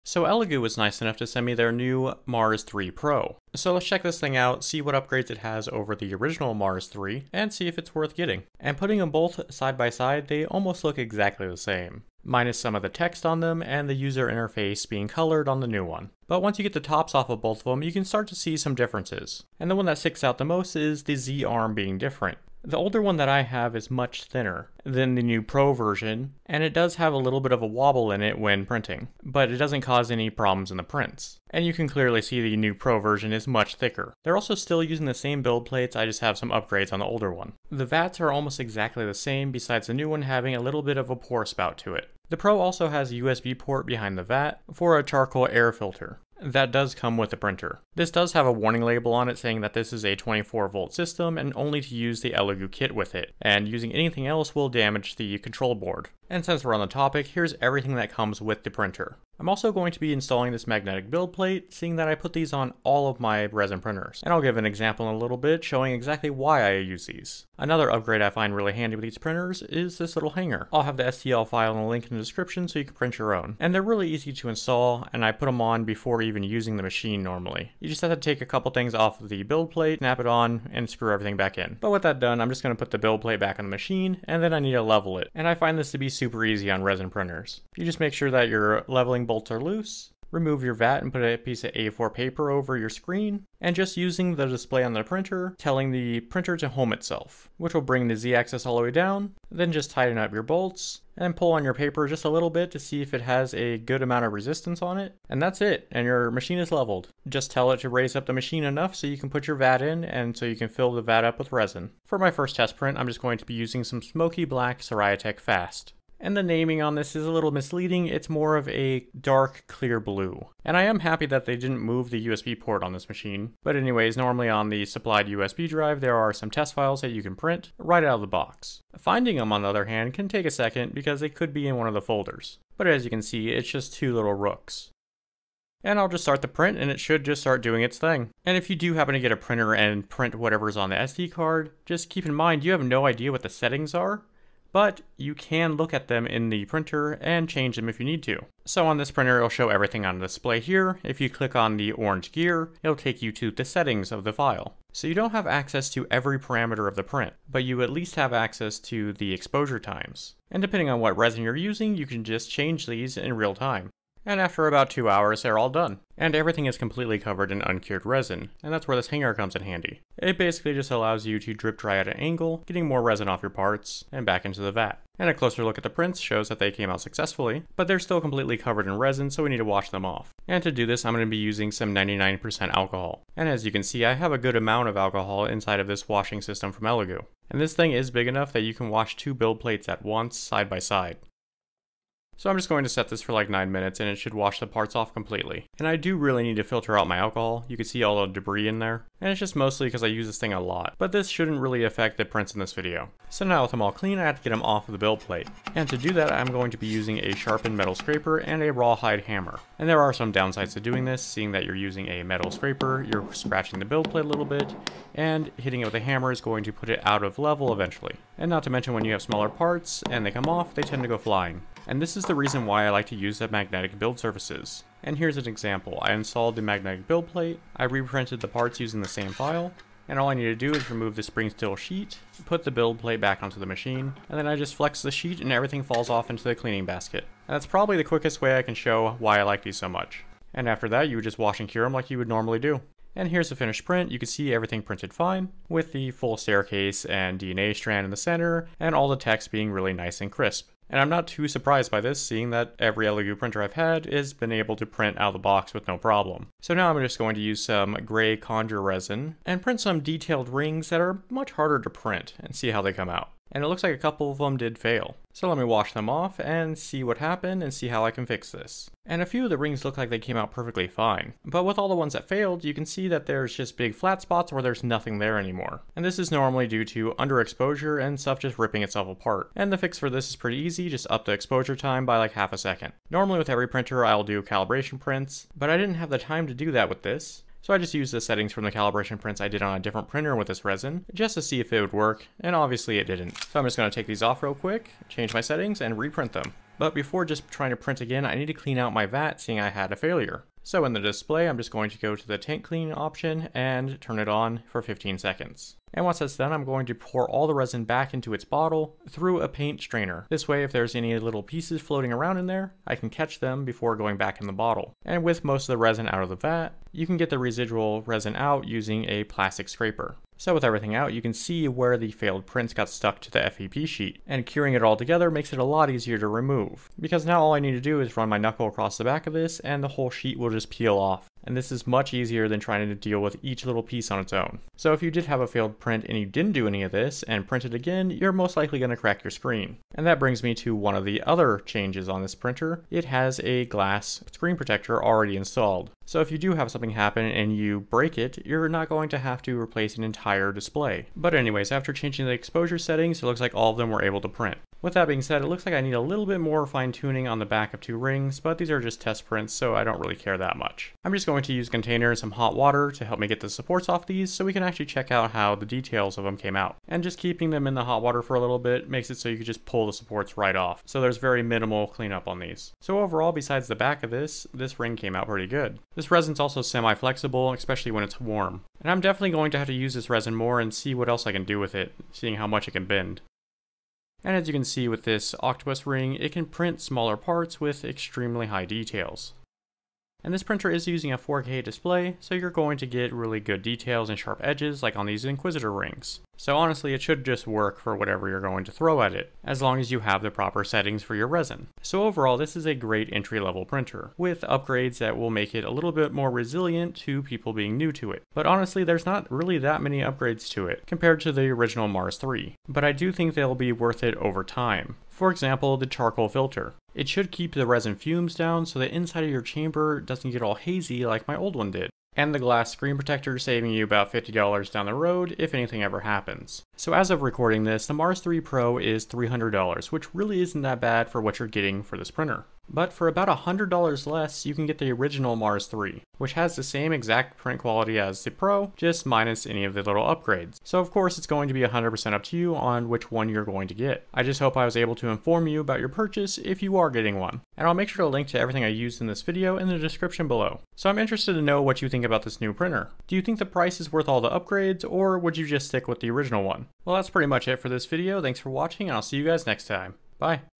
So Elegoo was nice enough to send me their new Mars 3 Pro. So let's check this thing out, see what upgrades it has over the original Mars 3, and see if it's worth getting. And putting them both side by side, they almost look exactly the same, minus some of the text on them and the user interface being colored on the new one. But once you get the tops off of both of them, you can start to see some differences. And the one that sticks out the most is the Z arm being different. The older one that I have is much thinner than the new Pro version, and it does have a little bit of a wobble in it when printing, but it doesn't cause any problems in the prints. And you can clearly see the new Pro version is much thicker. They're also still using the same build plates, I just have some upgrades on the older one. The vats are almost exactly the same, besides the new one having a little bit of a pour spout to it. The Pro also has a USB port behind the vat for a charcoal air filter. That does come with the printer. This does have a warning label on it saying that this is a 24-volt system and only to use the Elegoo kit with it, and using anything else will damage the control board. And since we're on the topic, here's everything that comes with the printer. I'm also going to be installing this magnetic build plate, seeing that I put these on all of my resin printers. And I'll give an example in a little bit showing exactly why I use these. Another upgrade I find really handy with these printers is this little hanger. I'll have the STL file and a link in the description so you can print your own. And they're really easy to install, and I put them on before even using the machine normally. You just have to take a couple things off of the build plate, snap it on, and screw everything back in. But with that done, I'm just going to put the build plate back on the machine, and then I need to level it. And I find this to be super easy on resin printers. You just make sure that your leveling bolts are loose, remove your vat and put a piece of A4 paper over your screen, and just using the display on the printer, telling the printer to home itself, which will bring the Z-axis all the way down. Then just tighten up your bolts and pull on your paper just a little bit to see if it has a good amount of resistance on it. And that's it, and your machine is leveled. Just tell it to raise up the machine enough so you can put your vat in and so you can fill the vat up with resin. For my first test print, I'm just going to be using some smoky black Ceratec Fast. And the naming on this is a little misleading, it's more of a dark clear blue. And I am happy that they didn't move the USB port on this machine. But anyways, normally on the supplied USB drive there are some test files that you can print right out of the box. Finding them on the other hand can take a second because they could be in one of the folders. But as you can see, it's just two little rooks. And I'll just start the print and it should just start doing its thing. And if you do happen to get a printer and print whatever's on the SD card, just keep in mind you have no idea what the settings are. But you can look at them in the printer and change them if you need to. So on this printer, it'll show everything on display here. If you click on the orange gear, it'll take you to the settings of the file. So you don't have access to every parameter of the print, but you at least have access to the exposure times. And depending on what resin you're using, you can just change these in real time. And after about 2 hours, they're all done. And everything is completely covered in uncured resin, and that's where this hanger comes in handy. It basically just allows you to drip dry at an angle, getting more resin off your parts, and back into the vat. And a closer look at the prints shows that they came out successfully, but they're still completely covered in resin, so we need to wash them off. And to do this, I'm going to be using some 99% alcohol. And as you can see, I have a good amount of alcohol inside of this washing system from Elegoo. And this thing is big enough that you can wash two build plates at once, side by side. So I'm just going to set this for like 9 minutes and it should wash the parts off completely. And I do really need to filter out my alcohol. You can see all the debris in there. And it's just mostly because I use this thing a lot. But this shouldn't really affect the prints in this video. So now with them all clean, I have to get them off of the build plate. And to do that, I'm going to be using a sharpened metal scraper and a rawhide hammer. And there are some downsides to doing this, seeing that you're using a metal scraper, you're scratching the build plate a little bit, and hitting it with a hammer is going to put it out of level eventually. And not to mention when you have smaller parts and they come off, they tend to go flying. And this is the reason why I like to use the magnetic build surfaces. And here's an example. I installed the magnetic build plate, I reprinted the parts using the same file, and all I need to do is remove the spring steel sheet, put the build plate back onto the machine, and then I just flex the sheet and everything falls off into the cleaning basket. And that's probably the quickest way I can show why I like these so much. And after that, you would just wash and cure them like you would normally do. And here's the finished print. You can see everything printed fine, with the full staircase and DNA strand in the center, and all the text being really nice and crisp. And I'm not too surprised by this, seeing that every Elegoo printer I've had has been able to print out of the box with no problem. So now I'm just going to use some gray conjure resin and print some detailed rings that are much harder to print and see how they come out. And it looks like a couple of them did fail. So let me wash them off and see what happened and see how I can fix this. And a few of the rings look like they came out perfectly fine. But with all the ones that failed, you can see that there's just big flat spots where there's nothing there anymore. And this is normally due to underexposure and stuff just ripping itself apart. And the fix for this is pretty easy, just up the exposure time by like half a second. Normally with every printer I'll do calibration prints, but I didn't have the time to do that with this. So I just used the settings from the calibration prints I did on a different printer with this resin, just to see if it would work, and obviously it didn't. So I'm just going to take these off real quick, change my settings, and reprint them. But before just trying to print again, I need to clean out my vat, seeing I had a failure. So in the display, I'm just going to go to the tank clean option and turn it on for 15 seconds. And once that's done, I'm going to pour all the resin back into its bottle through a paint strainer. This way, if there's any little pieces floating around in there, I can catch them before going back in the bottle. And with most of the resin out of the vat, you can get the residual resin out using a plastic scraper. So with everything out, you can see where the failed prints got stuck to the FEP sheet, and curing it all together makes it a lot easier to remove, because now all I need to do is run my knuckle across the back of this and the whole sheet will just peel off. And this is much easier than trying to deal with each little piece on its own. So if you did have a failed print and you didn't do any of this and print it again, you're most likely going to crack your screen. And that brings me to one of the other changes on this printer. It has a glass screen protector already installed. So if you do have something happen and you break it, you're not going to have to replace an entire display. But anyways, after changing the exposure settings, it looks like all of them were able to print. With that being said, it looks like I need a little bit more fine tuning on the back of 2 rings, but these are just test prints, so I don't really care that much. I'm just going to use a container and some hot water to help me get the supports off these so we can actually check out how the details of them came out. And just keeping them in the hot water for a little bit makes it so you can just pull the supports right off. So there's very minimal cleanup on these. So overall, besides the back of this ring came out pretty good. This resin's also semi-flexible, especially when it's warm. And I'm definitely going to have to use this resin more and see what else I can do with it, seeing how much it can bend. And as you can see with this Octopus Ring, it can print smaller parts with extremely high details. And this printer is using a 4K display, so you're going to get really good details and sharp edges like on these Inquisitor rings. So honestly, it should just work for whatever you're going to throw at it, as long as you have the proper settings for your resin. So overall, this is a great entry-level printer, with upgrades that will make it a little bit more resilient to people being new to it. But honestly, there's not really that many upgrades to it, compared to the original Mars 3. But I do think they'll be worth it over time. For example, the charcoal filter. It should keep the resin fumes down so the inside of your chamber doesn't get all hazy like my old one did. And the glass screen protector saving you about $50 down the road if anything ever happens. So as of recording this, the Mars 3 Pro is $300, which really isn't that bad for what you're getting for this printer. But for about $100 less, you can get the original Mars 3, which has the same exact print quality as the Pro, just minus any of the little upgrades. So of course it's going to be 100% up to you on which one you're going to get. I just hope I was able to inform you about your purchase if you are getting one. And I'll make sure to link to everything I used in this video in the description below. So I'm interested to know what you think about this new printer. Do you think the price is worth all the upgrades, or would you just stick with the original one? Well, that's pretty much it for this video. Thanks for watching, and I'll see you guys next time. Bye!